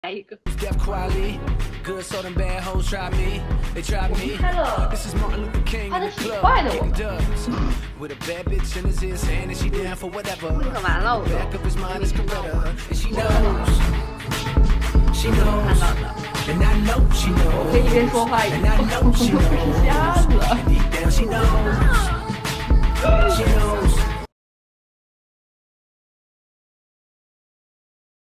来一个。 Step quietly, good so them bad hoes try me, they try 我 me. 们开了 This is Martin Luther King 拍 in 的 the 挺 club, 快的，我 getting 们 dubs. With a bad bitch in his ear saying that she down for whatever. 可完了，我 Back 都 of his mind is 没看 Coretta, 到。 and she knows, she knows, 看到的， and I know she 可以 knows, 一边说话一 and 边 I know she 瞎 knows, 了。 and deep down she knows.